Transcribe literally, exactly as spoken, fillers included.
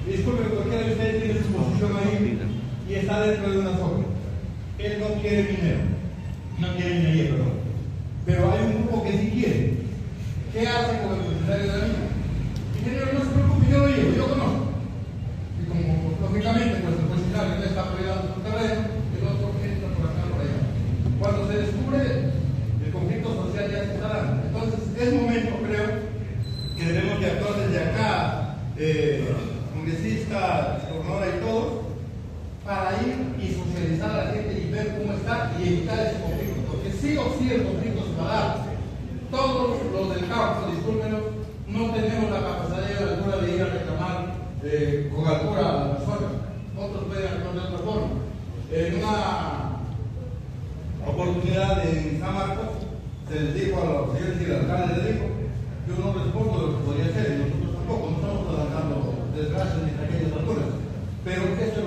Disculpe, cualquiera de ustedes tiene su posición ahí y está dentro de una zona. Él no quiere minero, no quiere minería, perdón. Pero hay un grupo que sí quiere. ¿Qué hace con el propietario de la mina? Ingeniero, no se preocupe, yo lo llevo, yo conozco. Y como lógicamente pues el funcionario no está peleando su terreno, el otro entra por acá por allá. Cuando se descubre, el conflicto social ya se está dando. Entonces es momento, creo, que debemos de actuar desde acá, eh, congresistas, gobernadora y todos, para ir y socializar a la gente y ver cómo está y evitar ese conflicto. Porque sí o sí el conflicto se va a dar. Todos los del campo, discúlpenos, no tenemos la capacidad de altura de ir a reclamar eh, con altura a las personas. Otros pueden actuar de otra forma. En una oportunidad en San Marcos, se les dijo a los señores y el alcalde les dijo: yo no respondo de lo que podría hacer, y nosotros tampoco, no estamos adelantando desgracias ni tragedias alturas. Pero esto